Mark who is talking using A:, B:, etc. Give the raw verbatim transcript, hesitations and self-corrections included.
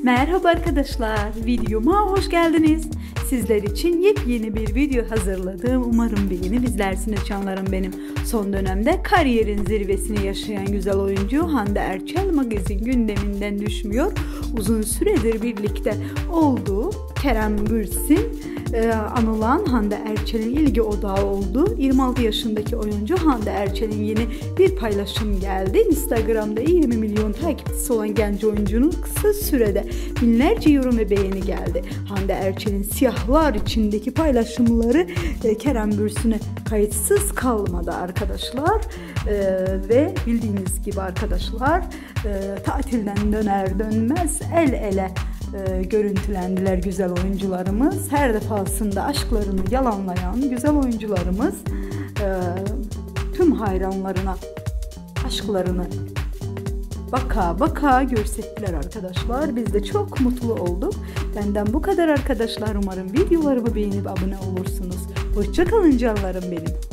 A: Merhaba arkadaşlar, videoma hoş geldiniz. Sizler için yepyeni bir video hazırladım. Umarım beğenip izlersiniz canlarım benim. Son dönemde kariyerin zirvesini yaşayan güzel oyuncu Hande Erçel magazin gündeminden düşmüyor. Uzun süredir birlikte olduğu Kerem Bürsin e, anılan Hande Erçel'in ilgi odağı oldu. yirmi altı yaşındaki oyuncu Hande Erçel'in yeni bir paylaşım geldi. Instagram'da yirmi milyon takipçisi olan genç oyuncunun kısa sürede binlerce yorum ve beğeni geldi. Hande Erçel'in siyahlar içindeki paylaşımları e, Kerem Bürsin'e kayıtsız kalmadı arkadaşlar. E, ve bildiğiniz gibi arkadaşlar e, tatilden döner dönmez el ele e, görüntülendiler güzel oyuncularımız. Her defasında aşklarını yalanlayan güzel oyuncularımız e, tüm hayranlarına aşklarını baka baka görsettiler arkadaşlar. Biz de çok mutlu olduk. Benden bu kadar arkadaşlar. Umarım videolarımı beğenip abone olursunuz. Hoşça kalın canlarım benim.